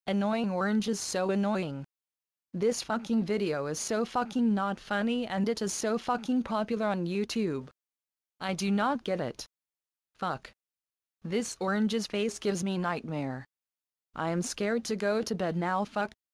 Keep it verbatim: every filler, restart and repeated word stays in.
Annoying orange is so annoying. This fucking video is so fucking not funny and it is so fucking popular on YouTube. I do not get it. Fuck. This orange's face gives me nightmare. I am scared to go to bed now. Fuck.